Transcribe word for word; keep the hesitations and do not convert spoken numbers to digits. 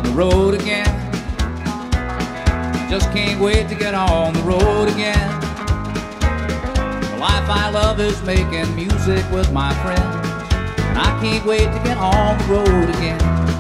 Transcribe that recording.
the road again. Just can't wait to get on the road again. The life I love is making music with my friends, and I can't wait to get on the road again.